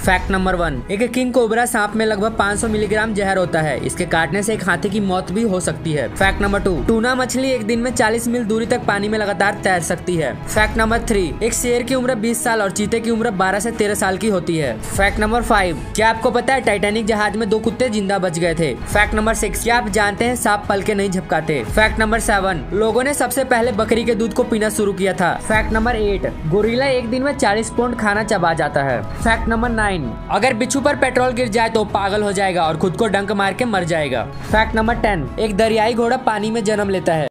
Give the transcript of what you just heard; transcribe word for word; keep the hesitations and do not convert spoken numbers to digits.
Fact number one, एक king cobra सांप में लगभग पाँच सौ मिलीग्राम जहर होता है। इसके काटने से एक हाथी की मौत भी हो सकती है। फैक्ट नंबर टू, टूना मछली एक दिन में चालीस मील दूरी तक पानी में लगातार तैर सकती है। फैक्ट नंबर थ्री, एक शेर की उम्र बीस साल और चीते की उम्र बारह से तेरह साल की होती है। फैक्ट नंबर फाइव, क्या आपको पता है टाइटैनिक जहाज में दो कुत्ते जिंदा बच गए थे। फैक्ट नंबर सिक्स, क्या आप जानते हैं सांप पल के नहीं झपकाते। फैक्ट नंबर सेवन, लोगों ने सबसे पहले बकरी के दूध को पीना शुरू किया था। फैक्ट नंबर एट, गोरिल्ला एक दिन में चालीस पाउंड खाना चबा जाता है। फैक्ट नंबर नाइन, अगर बिच्छू पर पेट्रोल गिर जाए तो पागल हो जाएगा और खुद को डंक मार के मर जाएगा। फैक्ट नंबर टेन, एक दरियाई घोड़ा पानी में जन्म लेता है।